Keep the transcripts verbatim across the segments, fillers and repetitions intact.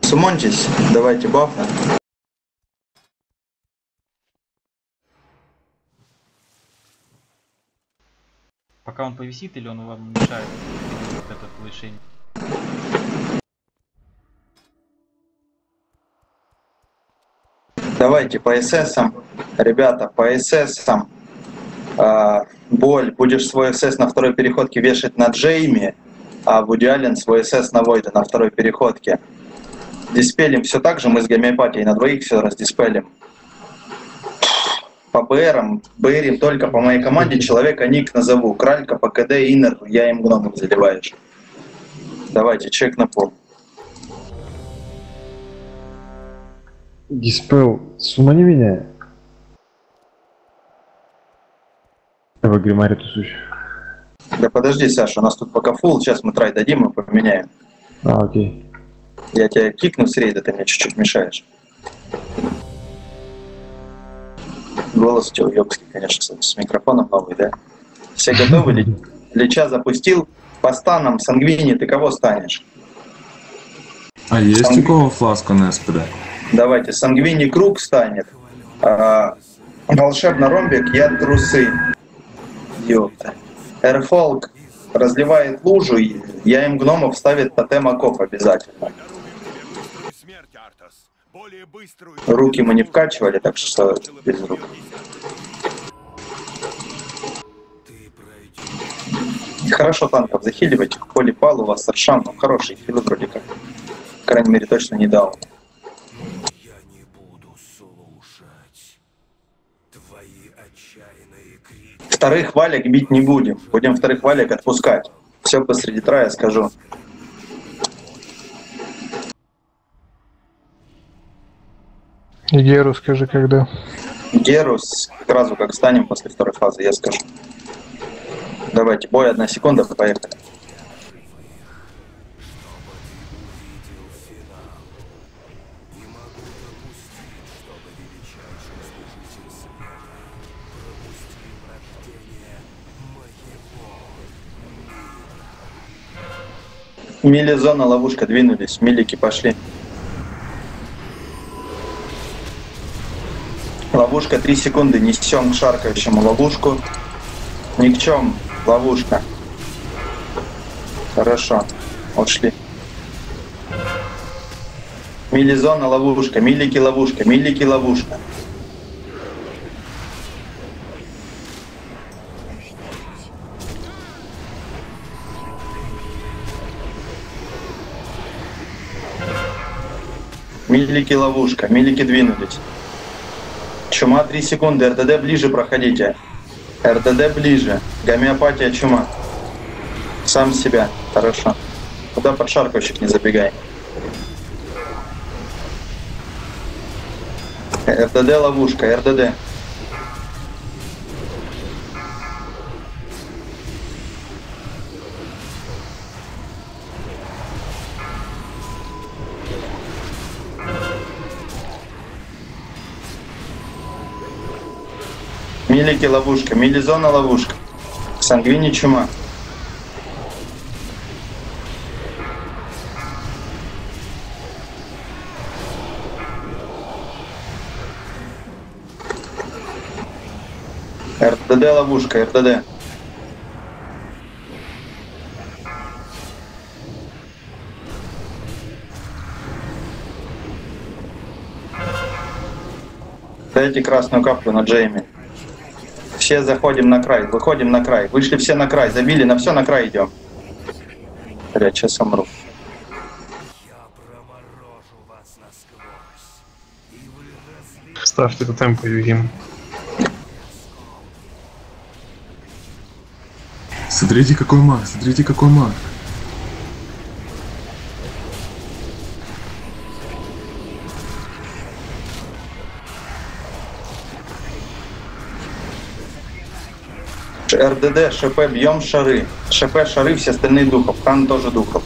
Сумоньтесь, давайте бафы. Пока он повисит или он вам мешает вот это повышение? Давайте по эсэсам. Ребята, по эсэсам. А, Боль, будешь свой эсэс на второй переходке вешать на Джейми, а Вуди Аллен свой эсэс на Войда на второй переходке. Диспелим все так же, мы с гомеопатией на двоих все раздиспелим. По БРам, БРим только по моей команде человека ник назову. Кралька, по КД, Иннер, я им гномом заливаешь. Давайте, чек на пол. Диспел, сумани меня. Давай, Гримари тусуешь. Да подожди, Саша, у нас тут пока фулл, сейчас мы трай дадим и поменяем. А, окей. Я тебя кикну с рейда, ты мне чуть-чуть мешаешь. Голос у тебя уёбский, конечно, с микрофоном новый, да? Все готовы? Лича запустил. По станам, Сангвини, ты кого станешь? А есть Сангви... у кого фласка на СПД? Давайте, Сангвини круг станет. А, волшебно ромбик, я трусы. Ёпта. Эрфолк разливает лужу, я им гномов ставит тотем окоп обязательно. Руки мы не вкачивали, так что без рук. Хорошо танков захиливайте. Полипал у вас Аршан, ну хороший хил вроде как. По крайней мере точно не дал. Вторых валек бить не будем. Будем вторых валек отпускать. Все посреди трая скажу. Геру скажи, когда. Геру сразу как встанем после второй фазы, я скажу. Давайте, бой, одна секунда, поехали. Мили зона, ловушка, двинулись, милики пошли. Ловушка, три секунды, несем к шаркающему ловушку. Ни к чем, ловушка. Хорошо, ушли. Мили зона, ловушка, милики, ловушка, милики, ловушка. Милики, ловушка, милики двинулись. Чума три секунды, РДД ближе проходите. РДД ближе. Гомеопатия, чума. Сам себя. Хорошо. Куда под шаркающих не забегай. РДД ловушка, РДД. Милики ловушка, милизона ловушка. Сангвини чума. РДД ловушка, РДД. Дайте красную каплю на Джейми. Все заходим на край, выходим на край. Вышли все на край, забили, на все на край идем. Блядь, сейчас умру. Ставьте тотем по югим. Смотрите, какой маг, смотрите, какой маг. РДД, ШП, бьем шары. ШП, шары, все остальные духов. Хан тоже духов.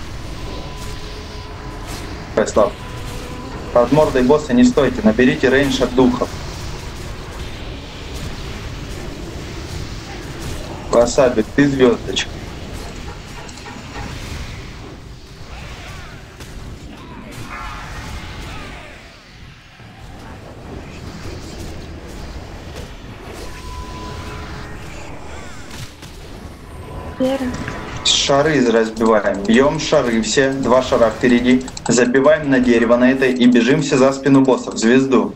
Слав. Под мордой босса не стойте, наберите рейндж от духов. Васабик, ты звездочка. Вера. Шары разбиваем. Бьем шары все. Два шара впереди. Забиваем на дерево на этой и бежим все за спину боссов. В звезду.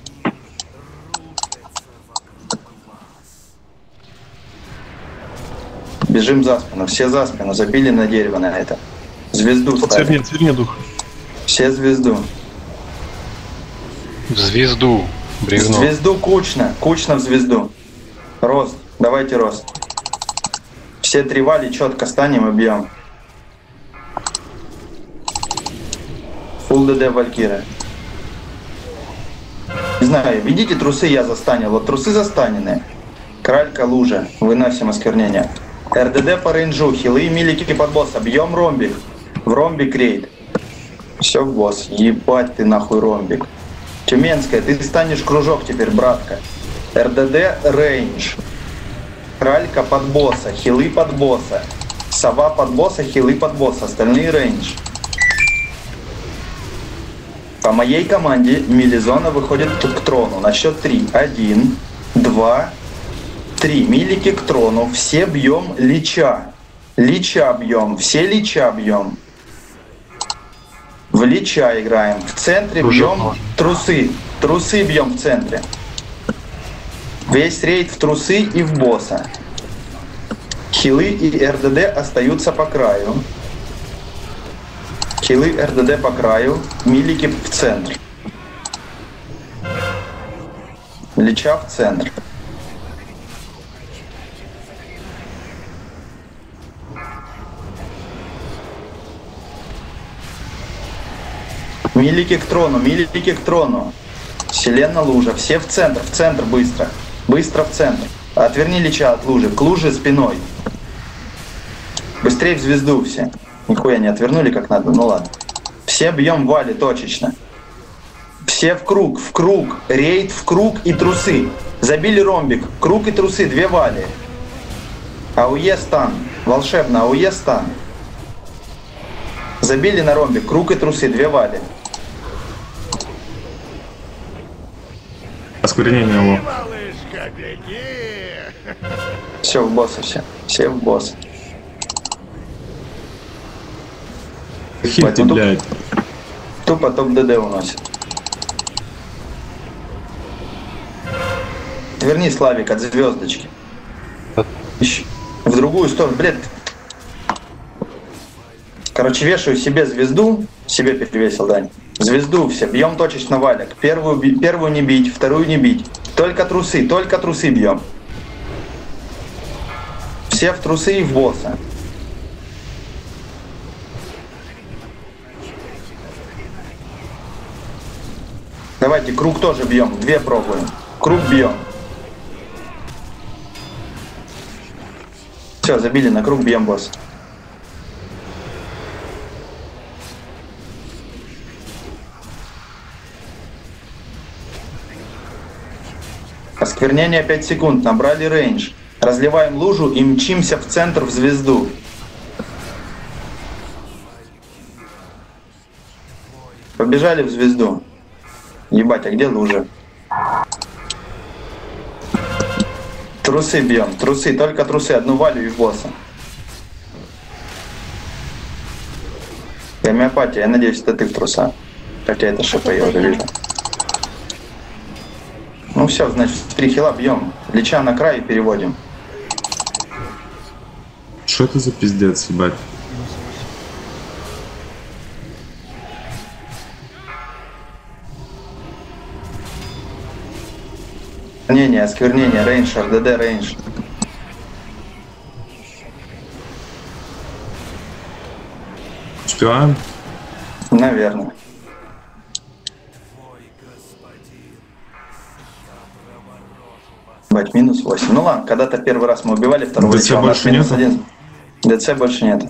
Бежим за спину. Все за спину. Забили на дерево на это. Звезду ставим. Сверни, сверни дух. Все звезду. В звезду. Бревно. Звезду кучно. Кучно в звезду. Рост. Давайте рост. Все три вали четко станем и бьем. Фулл ДД Валькирия. Не знаю, видите, трусы я застанил. Вот трусы застанены. Кралька, лужа. Выносим осквернение. РДД по рейнджу. Хилы и милики под босса. Бьем ромбик. В ромбик рейд. Все в босс. Ебать ты нахуй ромбик. Тюменская, ты станешь кружок теперь, братка. РДД рейндж. Кралька под босса. Хилы под босса. Сова под босса. Хилы под босса. Остальные рейндж. По моей команде Милизона выходит к трону на счет три. Один, два, три. Милики к трону. Все бьем лича. Лича бьем. Все лича бьем. В лича играем. В центре бьем трусы. Трусы бьем в центре. Весь рейд в трусы и в босса. Хилы и РДД остаются по краю. Хилы РДД по краю. Милики в центр. Лича в центр. Милики к трону, милики к трону. Селена лужа. Все в центр, в центр быстро. Быстро в центр. Отверни лича от лужи. К луже спиной. Быстрее в звезду все. Нихуя не отвернули как надо, ну ладно. Все бьем вали точечно. Все в круг, в круг. Рейд в круг и трусы. Забили ромбик. Круг и трусы, две вали. АУЕ стан. Волшебно, АУЕ стан. Забили на ромбик. Круг и трусы, две вали. Осквернение его. Все, в босса все. Все в босса. Хильте, Поэтому блядь. Тупо топ-ДД уносит. Верни, Славик, от звездочки. Ищи. В другую сторону. Блядь. Короче, вешаю себе звезду. Себе перевесил, Дань. Звезду все. Бьем точечно валик. Первую, первую не бить, вторую не бить. Только трусы, только трусы бьем. Все в трусы и в босса. Давайте круг тоже бьем. Две пробуем. Круг бьем. Все, забили на круг, бьем босс. Осквернение пять секунд. Набрали рейндж. Разливаем лужу и мчимся в центр в звезду. Побежали в звезду. Ебать, а где лужа? Трусы бьем. Трусы, только трусы. Одну валю и в босса. Гомеопатия, я надеюсь, это ты в труса. Хотя это шипа, я уже вижу. Ну все, значит, три хила бьем. Лича на край и переводим. Что это за пиздец, ебать? Осквернение, осквернение, рейндж, РДД, рейндж. Успеваем? Наверное. Бать, минус восемь. Ну ладно, когда-то первый раз мы убивали, второго ДЦ больше минус нету? один. ДЦ больше нет.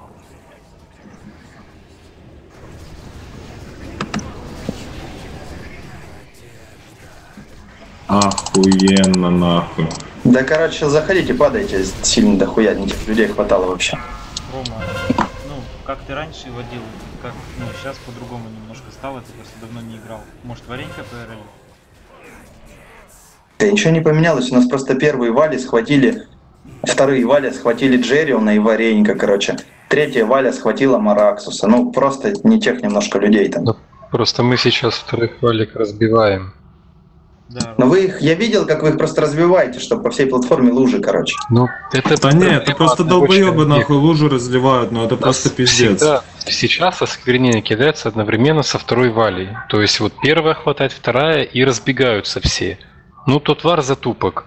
Охуенно, нахуй. Да, короче, заходите, падайте, сильно дохуя, людей хватало вообще. Рома, ну, как ты раньше водил, как, ну, сейчас по-другому немножко стало, ты просто давно не играл. Может, варенька ПРЛ? Да ничего не поменялось, у нас просто первые вали схватили Вторые Валя схватили Джерриона и Варенька, короче. Третья Валя схватила Мараксуса. Ну, просто не тех немножко людей там. Да, просто мы сейчас вторых валик разбиваем. Да, Но вы их, я видел, как вы их просто разбиваете, чтобы по всей платформе лужи, короче. Ну, это... Да нет, это просто одного долбоебы человека. нахуй лужу разливают, но это просто пиздец. Всегда, сейчас осквернение кидается одновременно со второй валей. То есть вот первая хватает, вторая и разбегаются все. Ну, тот вар затупок.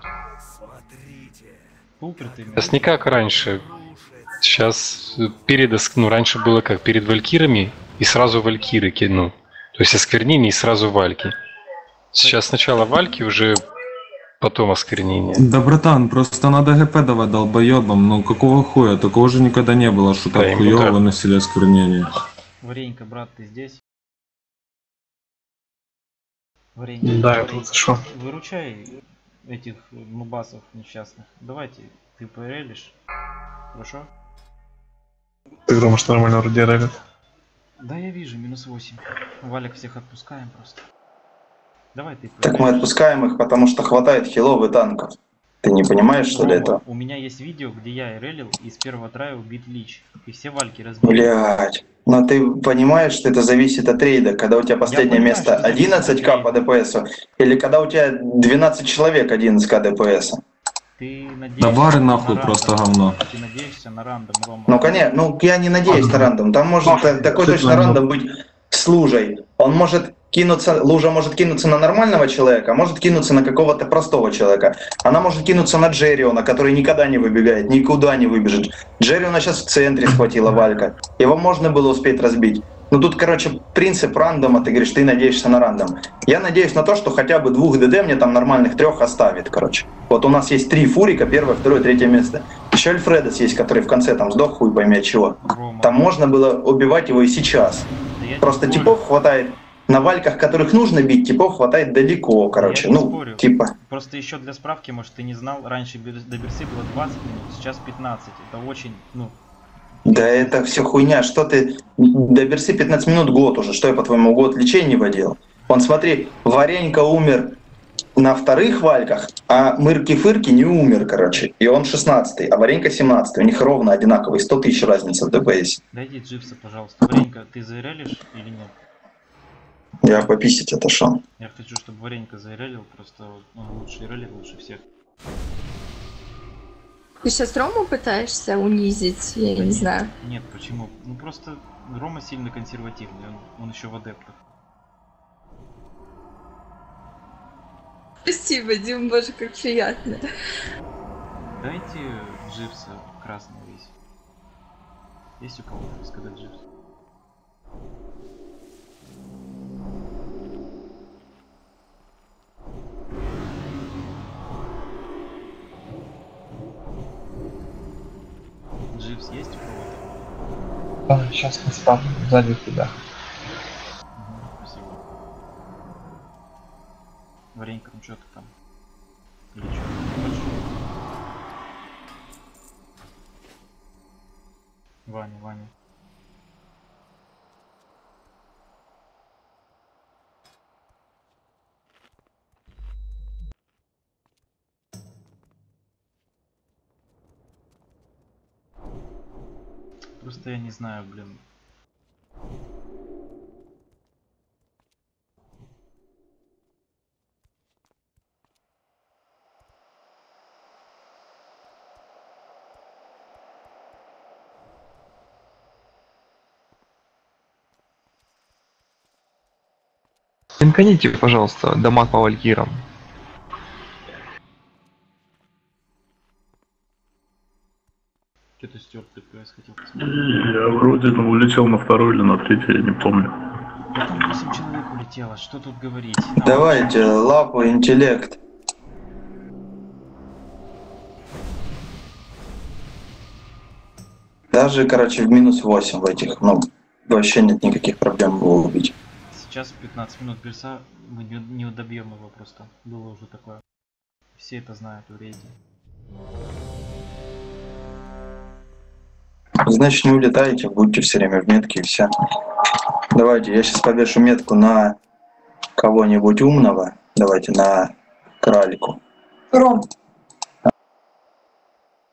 упертый. Сейчас не как раньше. Сейчас перед, ну, раньше было как перед валькирами и сразу валькиры кину. То есть осквернение и сразу вальки. Сейчас сначала вальки, уже потом осквернение. Да, братан, просто надо ГП давать долбоебам. Ну какого хуя? Такого же никогда не было, что Да, так ему хуёво так. выносили осквернение. Варенька, брат, ты здесь? Варенька, Да, я Варенька, тут зашел. выручай этих нубасов несчастных. Давайте, ты порелишь. Хорошо? Ты думаешь, нормально вроде релит? Да, я вижу, минус восемь. Валик всех отпускаем просто. Давай ты Так мы порелишь. отпускаем их, потому что хватает хилов и танков. Ты не понимаешь, что ли, Рома, этого? у меня есть видео, где я релил, и с первого трая убит Лич. И все вальки разбили. Блять. Но ты понимаешь, что это зависит от рейда, когда у тебя последнее понимаю, место что это зависит одиннадцать ка от по ДПСу, или когда у тебя двенадцать человек одиннадцать ка ДПСа. Ты надеешься Да вары на нахуй рандом. просто говно. Ты надеешься на рандом, Рома. Ну, конечно, ну я не надеюсь на рандом. Там может та- такой точно рандом быть с лужей. Он может кинуться, лужа может кинуться на нормального человека, а может кинуться на какого-то простого человека. Она может кинуться на Джерриона, который никогда не выбегает, никуда не выбежит. Джерриона сейчас в центре схватила Валька. Его можно было успеть разбить. Ну тут, короче, принцип рандома, ты говоришь, ты надеешься на рандом. Я надеюсь на то, что хотя бы двух ДД мне там нормальных трех оставит, короче. Вот у нас есть три Фурика, первое, второе, третье место. Еще Альфредос есть, который в конце там сдох, хуй пойми от чего. Рома, Там можно было убивать его и сейчас. да я не Просто спорю. типов хватает на вальках, которых нужно бить, типов хватает далеко, короче. Я не Ну, спорю. типа. Просто еще для справки, может, ты не знал, раньше бер- до Берсы было двадцать минут, сейчас пятнадцать. Это очень, ну, Да это все хуйня. Что ты... До Берсы пятнадцать минут год уже. Что я, по-твоему, год лечения водил? Вон, смотри, Варенька умер на вторых вальках, а Мырки-Фырки не умер, короче. И он шестнадцатый, а Варенька семнадцатый. У них ровно одинаковый, сто тысяч разница в ДПС. дойди Джипса, пожалуйста. Варенька, ты заирелишь или нет? Я пописить отошел. Я хочу, чтобы Варенька заирелил, просто он лучший релит, лучше всех. Ты сейчас Рому пытаешься унизить? Я не знаю. Нет, почему? Ну просто Рома сильно консервативный, он, он еще в адептах. Спасибо, Дим, боже, как приятно. Дайте Джипса красный весь. Есть у кого-то сказать Джипс? Джипс есть у кого-то? Да, сейчас поставлю сзади тебя. Угу, спасибо. Варенька, ну что ты там? Или что? Хочешь? Ваня, Ваня. Просто я не знаю, блин. Инканите, пожалуйста, дамаг по валькирам. Что ты стёр ТПС хотел посмотреть? Я вроде ну, улетел на второй или на третий, я не помню. Да там восемь человек улетело, что тут говорить? Давайте, лапу, интеллект. Даже, короче, в минус восемь в этих, ну, вообще нет никаких проблем его убить. Сейчас пятнадцать минут Берса, мы не, не добьем его просто. Было уже такое. Все это знают в рейде. Значит, не улетайте, будьте все время в метке и все. Давайте, я сейчас повешу метку на кого-нибудь умного. Давайте на кралику. Ром,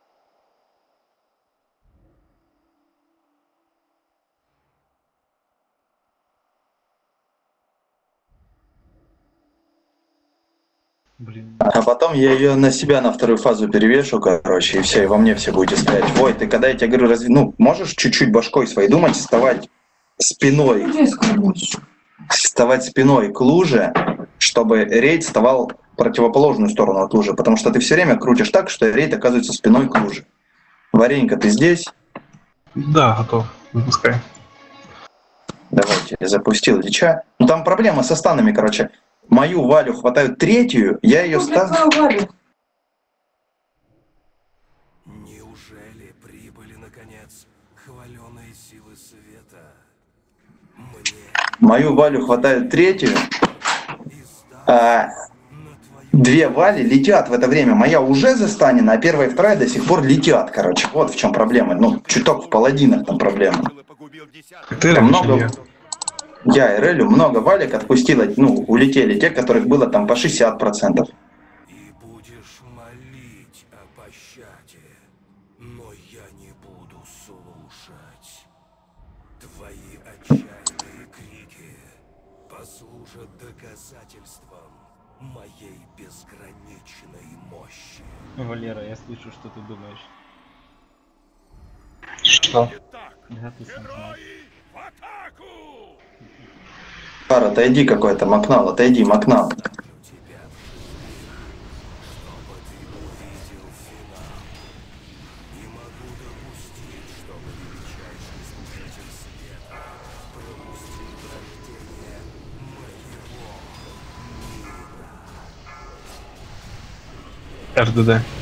Блин. А потом я ее на себя на вторую фазу перевешу, короче, и все, и во мне все будете стоять. Ой, ты когда я тебе говорю, разве, ну, можешь чуть-чуть башкой своей думать, вставать спиной, вставать спиной к луже, чтобы рейд вставал в противоположную сторону от лужи, потому что ты все время крутишь так, что рейд оказывается спиной к луже. Варенька, ты здесь? Да, готов. Выпускай. Давайте, я запустил Лича. Ну там проблема со станами, короче. Мою Валю хватают третью, я ее ставлю. Неужели прибыли наконец хваленые силы света? Мне Мою Валю хватают третью. А две Вали летят в это время. Моя уже застанена, а первая и вторая до сих пор летят, короче. Вот в чем проблема. Ну, чуток в паладинах там проблема. Ты Там много... Я и Релю много валик отпустила, ну, улетели те, которых было там по шестьдесят процентов. и будешь молить о пощаде, но я не буду слушать. Твои отчаянные крики послужат доказательством моей безграничной мощи. Валера, я слышу, что ты думаешь. Что? Да, ты сам знаешь. Пар, отойди какой-то, Макнал, отойди, Макнал. эр дэ дэ.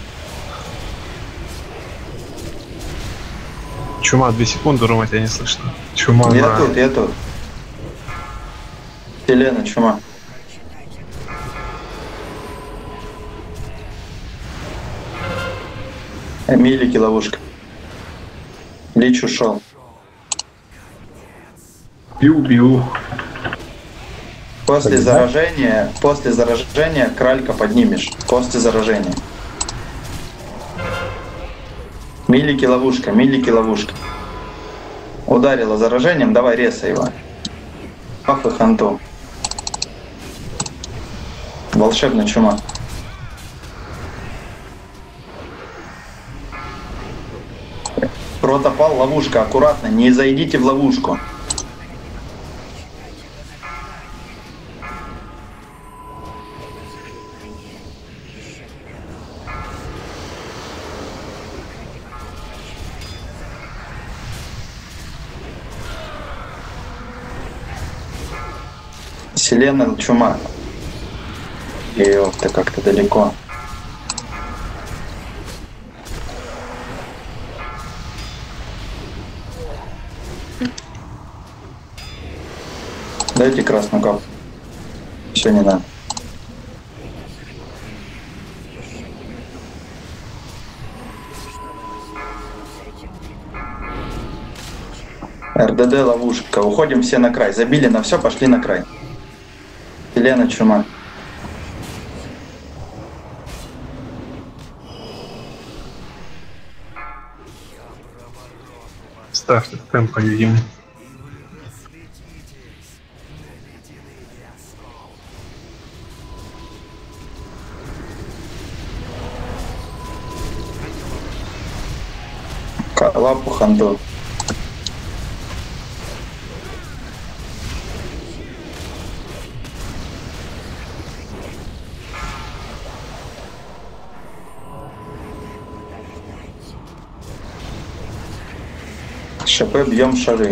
Чума, две секунды, Рома, тебя не слышно. Чума Я на... тут, я тут. Елена, чума. Эмилики ловушка. Лич ушел. Пиу-пиу. После заражения, после заражения кралька поднимешь. После заражения. Милики ловушка, милики ловушка. Ударила заражением, давай резай его. Пахло ханту. Волшебная чума. Протопал, ловушка, аккуратно, не зайдите в ловушку. Селена, чума. Ёпта, как-то далеко. Дайте красную капу. Все не надо. эр дэ дэ ловушка. Уходим все на край. Забили на все, пошли на край. Елена, чума. Ставьте темп поведим. Лапу ханту. ШП бьем шары.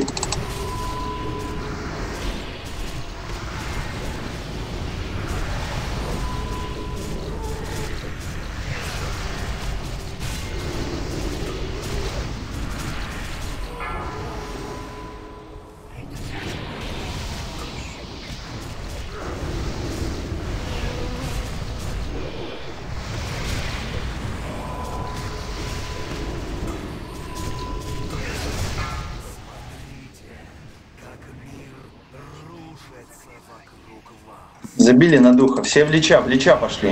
Забили на духа. Все в лича, в лича пошли.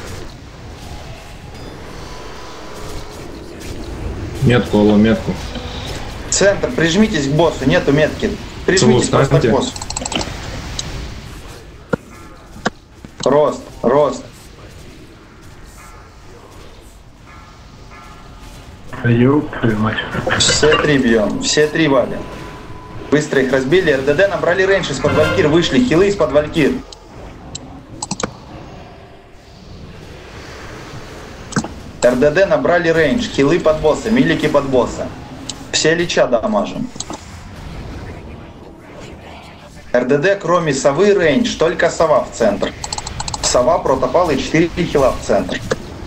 Метку, алло, метку. Центр, прижмитесь к боссу. Нету метки. Прижмитесь Целую, просто к ставьте. боссу. Рост, рост. Ёб твою мать. Все три бьем, все три валим. Быстро их разбили. РДД набрали рейндж из-под валькир, вышли. Хилы из-под валькир. РДД набрали рейндж. Хилы под босса, милики под босса. Все лича дамажим. РДД кроме совы рейндж, только сова в центр. Сова, протопал и четыре хила в центр.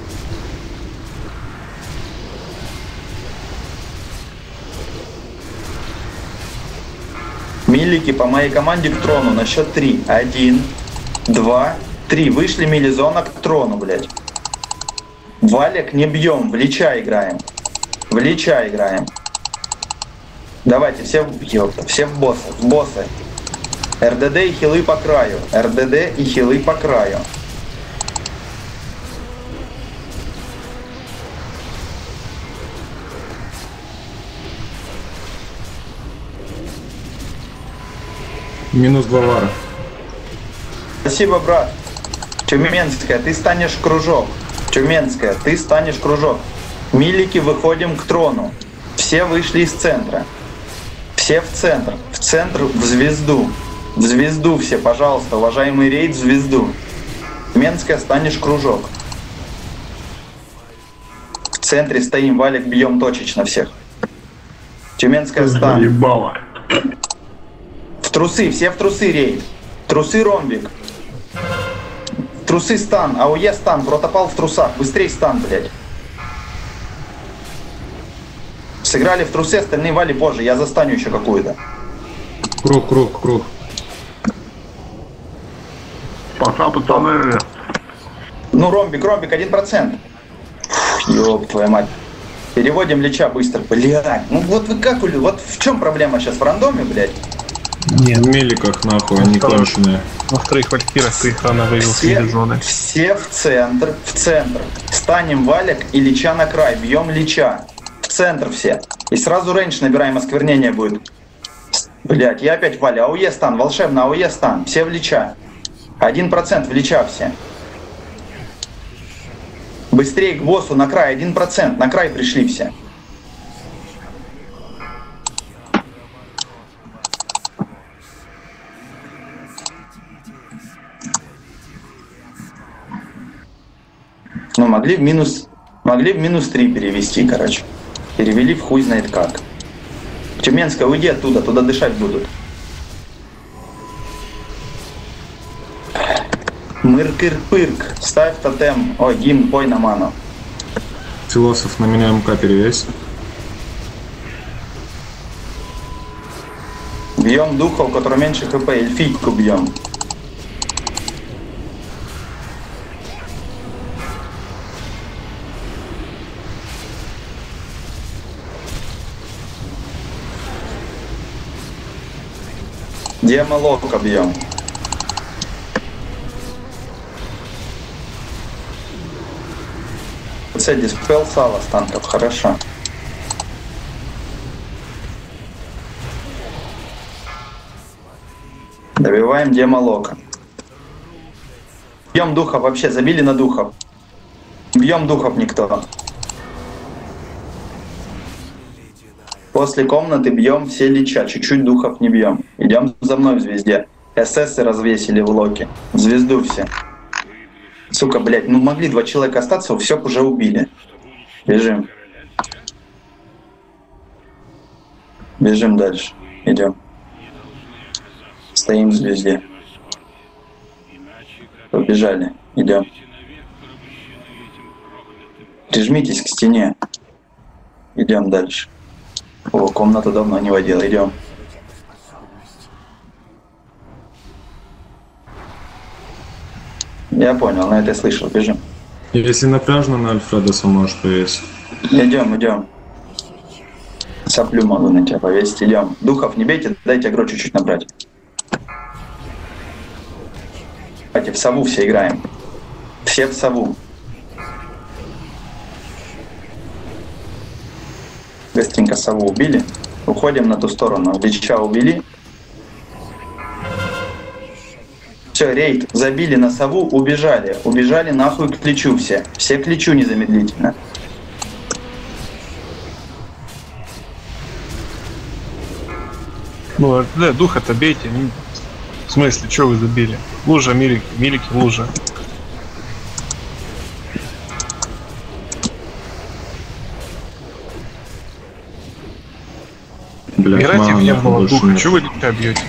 Милики по моей команде к трону на счет три. Один, два, три. Вышли милизона к трону, блядь. Валик не бьем, в лича играем. В лича играем. Давайте, все, ёпта, все в босса, в босса. РДД и хилы по краю. РДД и хилы по краю. Минус главара. Спасибо, брат. Тюменская, ты станешь кружок. Тюменская, ты станешь кружок. Милики, выходим к трону. Все вышли из центра. Все в центр. В центр, в звезду. В звезду все, пожалуйста, уважаемый рейд, в звезду. Тюменская, станешь кружок. В центре стоим, валик, бьем точечно всех. Тюменская, стан. Ебало. В трусы, все в трусы рейд. Трусы ромбик. Трусы стан, АОЕ стан, протопал в трусах. Быстрей стан, блядь. Сыграли в трусы, остальные вали позже. Я застаню еще какую-то. Круг, круг, круг. Пока, пацаны. Ну, ромбик, ромбик, один процент. Ёб твою мать. Переводим лича быстро. Блядь, ну вот вы как, вот в чем проблема сейчас в рандоме, блядь? Нет. В меликах, нахуй, они конченые. Во вторых валькирах ты их рано вывел с милизоны. Все в центр, в центр. Станем валик и лича на край. Бьем лича. В центр все. И сразу рейндж набираем, осквернение будет. Блядь, я опять валю. АОЕ стан, волшебно, АОЕ стан. Все в лича. Один процент в лича все. Быстрее к боссу на край. Один процент. На край пришли все. Ну, могли в минус, могли в минус три перевести, короче. Перевели в хуй знает как. Тюменская, уйди оттуда, туда дышать будут. Мыркыр-пырк, ставь тотем. Ой, гимн, пой на ману. Философ на меня МК перевесь. Бьем духа, у которого меньше хп, эльфийку бьем. Демолока бьем. С диспел сала станков, хорошо. Добиваем демолока. Бьем духов вообще, забили на духов. Бьем духов никто. После комнаты бьем все лича, чуть-чуть духов не бьем. Идем за мной в звезде. ССы развесили в локе. В звезду все. Сука, блядь, ну могли два человека остаться, все уже убили. Бежим. Бежим дальше. Идем. Стоим в звезде. Побежали. Идем. Прижмитесь к стене. Идем дальше. О, комнату давно не водил. Идем. Я понял, на это я слышал. Бежим. Если напряжно, на Альфредоса можешь повесить. Идем, идем. Соплю могу на тебя повесить. Идем. Духов не бейте, дайте агро чуть-чуть набрать. Давайте в сову все играем. Все в сову. Быстренько сову убили. Уходим на ту сторону. Лича убили. Все, рейд. Забили на сову, убежали. Убежали нахуй к личу все. Все к личу незамедлительно. Ну, да, духа-то бейте. Ну, в смысле, что вы забили? Лужа, милики, милики, лужа. Блядь, Играйте в мага нервного больше духа. нет. Чего вы дитя бьете?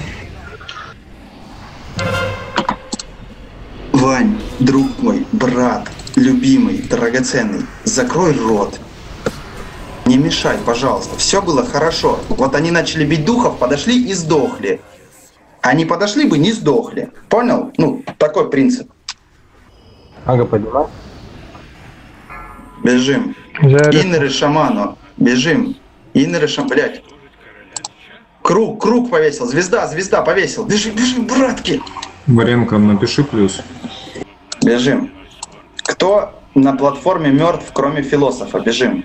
Вань, друг мой, брат, любимый, драгоценный, закрой рот. Не мешай, пожалуйста. Все было хорошо. Вот они начали бить духов, подошли и сдохли. Они подошли бы, не сдохли. Понял? Ну, такой принцип. Ага, поднимай. Бежим. Иннеры шаману. Бежим. Иннеры шаману. Блядь. Круг, круг повесил. Звезда, звезда повесил. Бежим, бежим, братки. Варенко, напиши плюс. Бежим. Кто на платформе мертв, кроме философа? Бежим.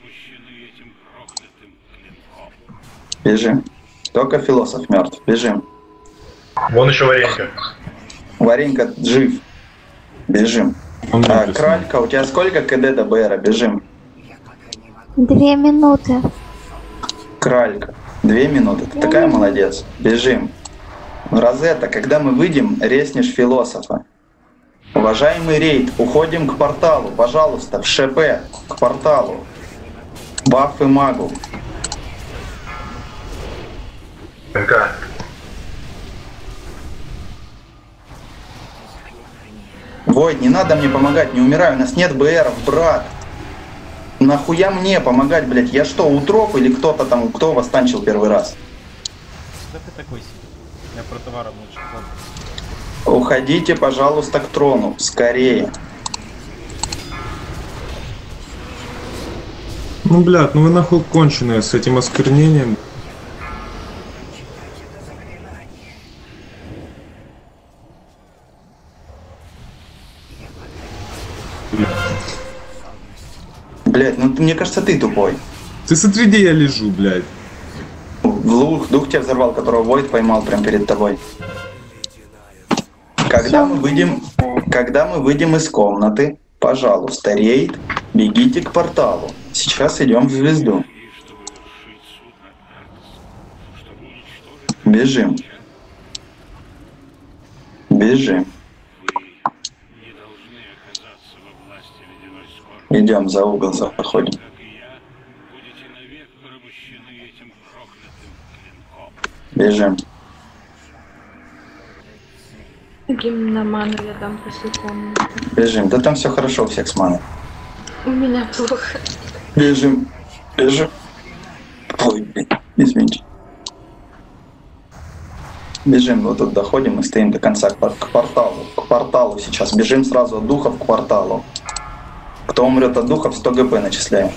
Бежим. Только философ мертв. Бежим. Вон еще Варенька. Варенька жив. Бежим. А, Кралька, у тебя сколько КД до БРа? Бежим. Две минуты. Кралька. Две минуты. Ты такая молодец. Бежим. Розетта, когда мы выйдем, резнешь философа. Уважаемый рейд, уходим к порталу. Пожалуйста, в ШП. К порталу. Бафы магу. МК. Войд, не надо мне помогать, не умирай, у нас нет БРов, брат. Нахуя мне помогать, блядь? Я что, утроп или кто-то там, кто вас танчил первый раз? Да ты такой себе. Я про товаром лучше плохо. Уходите, пожалуйста, к трону. Скорее. Ну, блядь, ну вы нахуй конченые с этим осквернением. Блядь, ну мне кажется, ты тупой. Ты смотри, где я лежу, блядь. В лук, дух тебя взорвал, которого Войд поймал прямо перед тобой. Когда мы выйдем, когда мы выйдем из комнаты, пожалуйста, рейд, бегите к порталу. Сейчас идем в звезду. Бежим. Бежим. Идем за угол, заходим. Бежим. Гимн на ману я дам после комнаты. Бежим. Да там все хорошо у всех с маной. У меня плохо. Бежим. Бежим. Ой, блин, извините. Бежим, вот тут доходим и стоим до конца к, к порталу. К порталу сейчас. Бежим сразу от духов к порталу. Кто умрет от духов, сто ГП начисляем.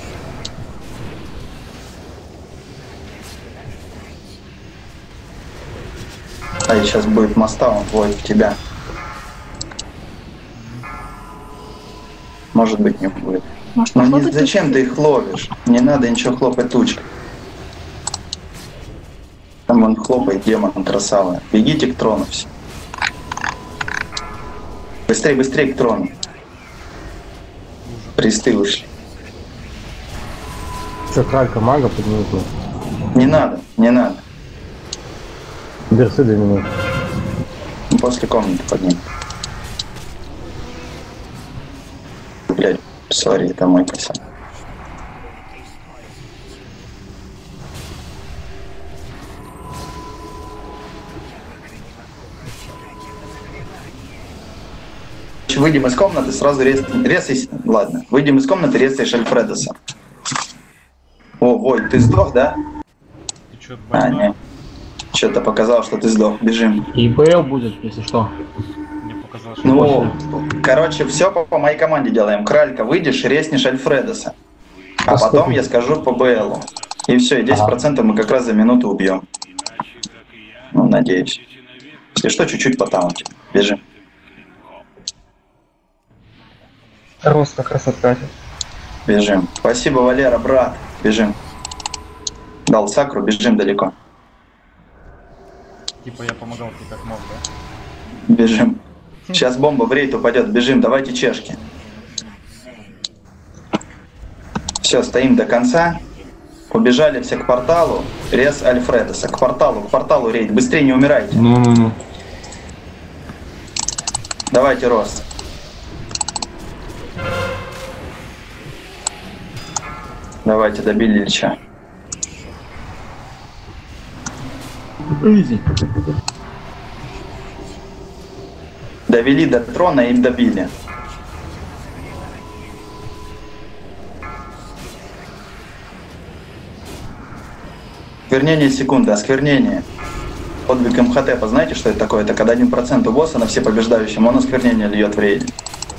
А и сейчас будет моста, он вводит в тебя. Может быть, не будет. Может, Но не, похлопать зачем тучкой? ты их ловишь? Не надо ничего хлопать тучкой. Там он хлопает, демон красавый. Бегите к трону все. Быстрее, быстрее к трону. Присты ушли. Что, кралька мага поднимет? Не надо, не надо. Берсы две минуты. После комнаты подним. Блядь, сори, это мой косяк. Выйдем из комнаты, сразу рез... резай... Ладно, выйдем из комнаты, резаешь Альфредоса. О, Вой, ты сдох, да? Ты чё, А, больной? нет. Что-то показал, что ты сдох. Бежим. И ПЛ будет, если что. Мне показалось, что Ну, короче, все по, по моей команде делаем. Кралька, выйдешь, резнешь Альфредоса. А потом я скажу по БЛу. И все, и десять процентов мы как раз за минуту убьем. Ну, надеюсь. Если что, чуть-чуть по таунте. Бежим. Рост как раз откатит. Бежим. Спасибо, Валера, брат. Бежим. Дал сакру, бежим далеко. типа я помогал тебе как мог, да? Бежим. Сейчас бомба в рейд упадет. Бежим, давайте чешки. Все, стоим до конца. Побежали все к порталу. Рез Альфредеса. К порталу, к порталу рейд. Быстрее не умирайте. Ну-ну-ну. Давайте, Рос. Давайте, добили Ильича. Изи. Довели до трона, им добили. Осквернение секунды, осквернение. Подвиг МХТ, знаете, что это такое? Это когда один процент у босса на все побеждающим, он осквернение льет в рейд.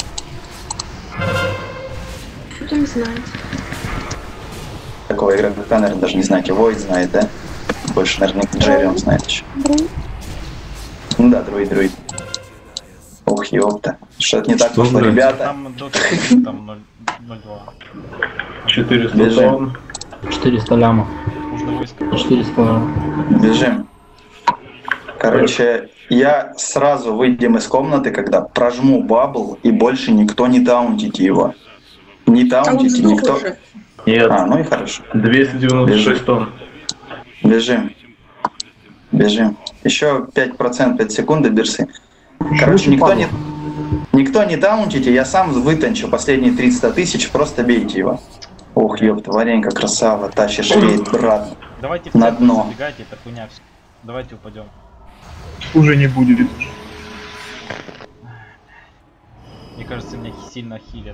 Будем знать. Такого игрока, наверное, даже не знаете. Войд знает, да? Больше, наверное, Джерри он знает еще. Ну да, друид, друид. Ух, ёпта. Что-то не так Что, пошло, блядь? ребята. Там до того, там ноль два. четыреста Бежим. тонн. четыреста лямов. Нужно войско. четыреста. Бежим. Короче, я сразу выйдем из комнаты, когда прожму бабл, и больше никто не таунтите его. Не таунтите, никто... Нет, А, ну и хорошо. двести девяносто шесть тонн. Бежим. Бежим. Еще пять процентов, пять секунд до бирсы. Короче, никто не... Никто не таунтите, я сам вытанчу последние триста тысяч, просто бейте его. Ох, ёпта, Варенька, красава, тащишь рейд, брат. Давайте в На центр дно. забегайте, это хуйня все. Давайте упадем. Уже не будет. Мне кажется, меня сильно хилят.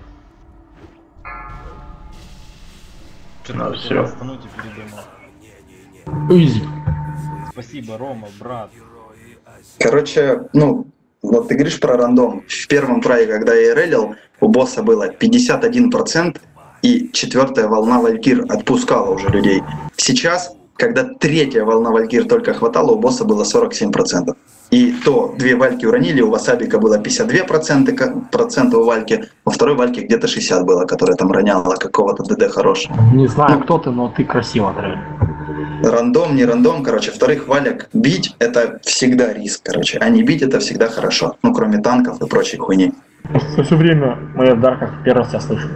Ну, Что-то всё. остануть и передумал. Изи. Спасибо, Рома, брат. Короче, ну, вот ты говоришь про рандом. В первом трае, когда я релил, у босса было пятьдесят один процент, и четвертая волна Валькир отпускала уже людей. Сейчас, когда третья волна Валькир только хватала, у босса было сорок семь процентов. И то две вальки уронили, у Васабика было пятьдесят два процента у вальки, во второй вальке где-то шестьдесят было, которая там роняла какого-то ДД хорошего. Не знаю, кто ты, но ты красиво трель. Рандом, не рандом, короче, вторых валек бить — это всегда риск, короче, а не бить — это всегда хорошо, ну кроме танков и прочей хуйни. Все время мы в дарках первый раз тебя слышу.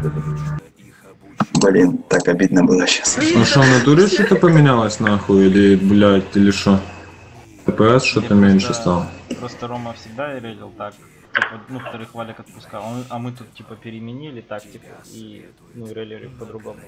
Блин, так обидно было сейчас. Ну что, в натуре что-то поменялось нахуй? Или, блядь, или что? ТПС что-то Мне меньше просто- стало? Просто Рома всегда релил так. Типа, ну, вторых валек отпускал. Он- А мы тут типа переменили тактику и ну релили по-другому.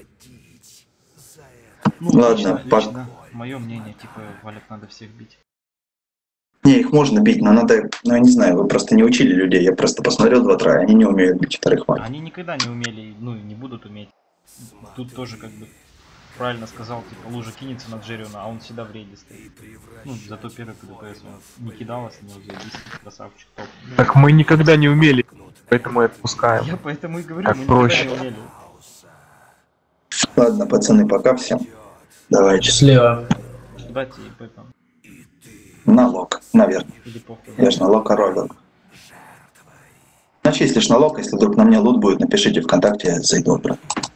Ну, Ладно, лично, пак- лично мое мнение, типа, валек надо всех бить. Не, их можно бить, но надо, ну я не знаю, вы просто не учили людей, я просто посмотрел два трая, они не умеют бить вторых валек. Они никогда не умели, ну и не будут уметь. Тут тоже как бы правильно сказал, типа, лужа кинется на Джерриона, а он всегда в рейде стоит. Ну, зато первый КДПС он не кидалось, на него заебись, красавчик, топ. Так мы никогда не умели, поэтому и отпускаем. Я поэтому и говорю, Как мы проще. никогда не умели. Ладно, пацаны, пока всем. Давайте. Слева. Дайте и Пеппа. Налог, наверное. Или похуй. Я ж налог коровил. Начислишь налог, если вдруг на мне лут будет, напишите ВКонтакте, я зайду, брат.